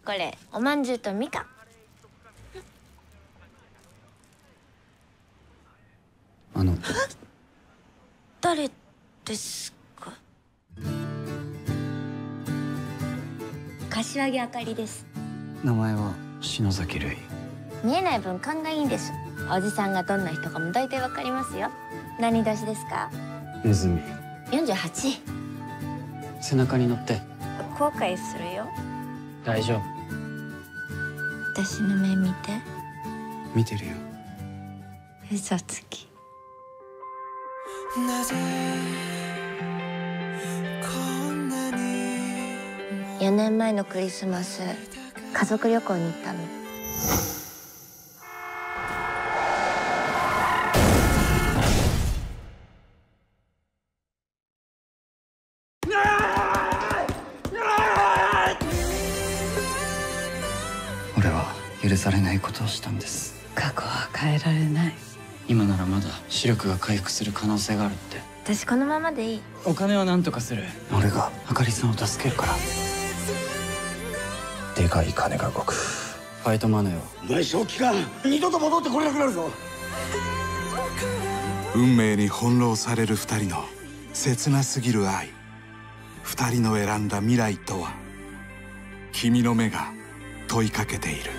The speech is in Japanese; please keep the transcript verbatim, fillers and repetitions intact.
これおまんじゅうとみかん。 あの誰ですか？柏木あかりです。 名前は篠崎瑠衣。 見えない分勘がいいんです。おじさんがどんな人かも大体わかりますよ。何年ですか？ ネズミ。 よんじゅうはち。 背中に乗って。 後悔するよ。 大丈夫。 私の目見て。 見てるよ。 嘘つき。よねんまえのクリスマス、家族旅行に行ったの。 俺は許されないことをしたんです。 過去は変えられない。 今ならまだ視力が回復する可能性があるって。 私このままでいい。 お金は何とかする。俺があかりさんを助けるから。 でかい金が動く。 ファイトマネーを。 お前正気か。二度と戻ってこれなくなるぞ。 運命に翻弄される二人の切なすぎる愛。二人の選んだ未来とは。君の目が問いかけている。